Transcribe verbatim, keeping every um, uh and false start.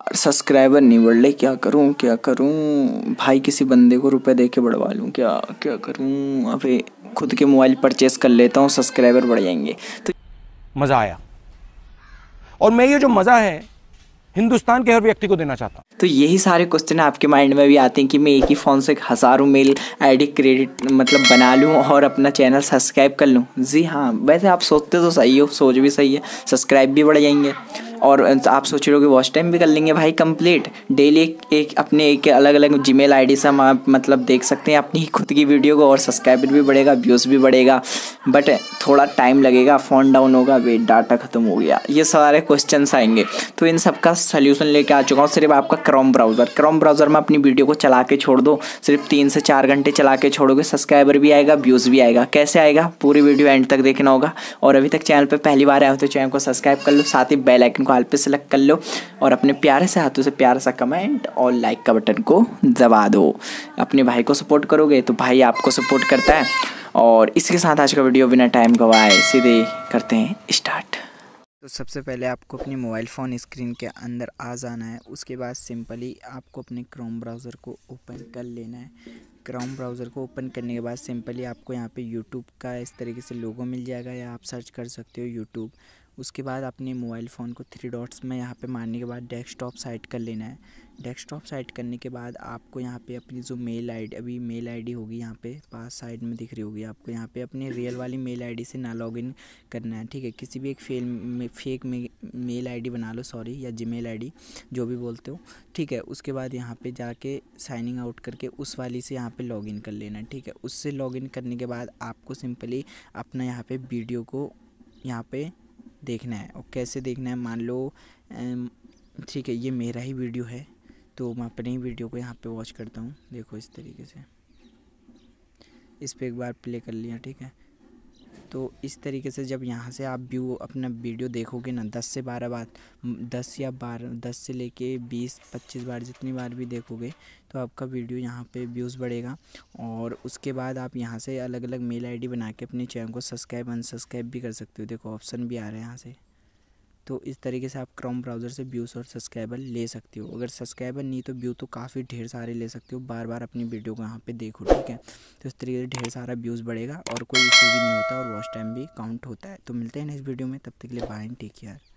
यार सब्सक्राइबर नहीं बढ़ रहे, क्या करूं क्या करूं भाई, किसी बंदे को रुपए दे के बढ़वा लूं, क्या क्या करूं। अबे खुद के मोबाइल परचेस कर लेता हूं, सब्सक्राइबर बढ़ जाएंगे तो मजा आया। और मैं ये जो मजा है हिंदुस्तान के हर व्यक्ति को देना चाहता हूं। तो यही सारे क्वेश्चन आपके माइंड में भी आते हैं कि मैं एक ही फ़ोन से हज़ारों मेल आईडी क्रेडिट मतलब बना लूं और अपना चैनल सब्सक्राइब कर लूं। जी हाँ, वैसे आप सोचते तो सही हो, सोच भी सही है, सब्सक्राइब भी बढ़ जाएंगे और आप सोच रहे हो कि वॉच टाइम भी कर लेंगे भाई कंप्लीट। डेली एक, एक अपने एक अलग अलग जीमेल आईडी से हम आप मतलब देख सकते हैं अपनी खुद की वीडियो को और सब्सक्राइबर भी बढ़ेगा, व्यूज़ भी बढ़ेगा। बट थोड़ा टाइम लगेगा, फ़ोन डाउन होगा, वेट डाटा ख़त्म हो गया, ये सारे क्वेश्चंस आएंगे। तो इन सब का सल्यूशन लेके आ चुका हूँ। सिर्फ आपका क्रोम ब्राउज़र क्रोम ब्राउज़र में अपनी वीडियो को चला के छोड़ दो, सिर्फ तीन से चार घंटे चला के छोड़ोगे, सब्सक्राइबर भी आएगा, व्यूज़ भी आएगा। कैसे आएगा, पूरी वीडियो एंड तक देखना होगा। और अभी तक चैनल पर पहली बार आए हो तो चैनल को सब्सक्राइब कर लो, साथ ही बेल आइकन को ऑल पे सेलेक्ट कर लो और अपने प्यारे से हाथों से प्यारा सा कमेंट और लाइक का बटन को दबा दो। अपने भाई को सपोर्ट करोगे तो भाई आपको सपोर्ट करता है। और इसके साथ आज का वीडियो बिना टाइम गवाए सीधे करते हैं स्टार्ट। तो सबसे पहले आपको अपनी मोबाइल फ़ोन स्क्रीन के अंदर आ जाना है। उसके बाद सिंपली आपको अपने क्रोम ब्राउज़र को ओपन कर लेना है। क्रोम ब्राउज़र को ओपन करने के बाद सिंपली आपको यहाँ पे यूट्यूब का इस तरीके से लोगो मिल जाएगा या आप सर्च कर सकते हो यूट्यूब। उसके बाद अपने मोबाइल फ़ोन को थ्री डॉट्स में यहाँ पे मारने के बाद डेस्कटॉप साइट कर लेना है। डेस्कटॉप साइट करने के बाद आपको यहाँ पे अपनी जो मेल आईडी अभी मेल आईडी होगी यहाँ पे पास साइड में दिख रही होगी आपको, यहाँ पे अपनी रियल वाली मेल आईडी से ना लॉगिन करना है, ठीक है। किसी भी एक फेल में फेक में मेल आईडी बना लो, सॉरी, या जीमेल आईडी जो भी बोलते हो, ठीक है। उसके बाद यहाँ पे जाके साइनिंग आउट करके उस वाली से यहाँ पे लॉगिन कर लेना है, ठीक है। उससे लॉगिन करने के बाद आपको सिंपली अपना यहाँ पे वीडियो को यहाँ पे देखना है। और कैसे देखना है, मान लो ठीक है ये मेरा ही वीडियो है तो मैं अपनी ही वीडियो को यहाँ पे वॉच करता हूँ। देखो इस तरीके से, इस पर एक बार प्ले कर लिया, ठीक है। तो इस तरीके से जब यहाँ से आप व्यू अपना वीडियो देखोगे ना दस से बारह बार, दस या बारह दस से लेके बीस पच्चीस बार जितनी बार भी देखोगे तो आपका वीडियो यहाँ पे व्यूज़ बढ़ेगा। और उसके बाद आप यहाँ से अलग अलग मेल आईडी बना के अपने चैनल को सब्सक्राइब अनसब्सक्राइब भी कर सकते हो। देखो ऑप्शन भी आ रहे हैं यहाँ से। तो इस तरीके से आप क्रोम ब्राउज़र से व्यूज़ और सब्सक्राइबर ले सकते हो। अगर सब्सक्राइबर नहीं तो व्यू तो काफ़ी ढेर सारे ले सकते हो, बार बार अपनी वीडियो को यहाँ पे देखो, ठीक है। तो इस तरीके से ढेर सारा व्यूज़ बढ़ेगा और कोई इशू भी नहीं होता और वॉच टाइम भी काउंट होता है। तो मिलते हैं नेक्स्ट वीडियो में, तब तक के लिए बाय एंड टेक केयर।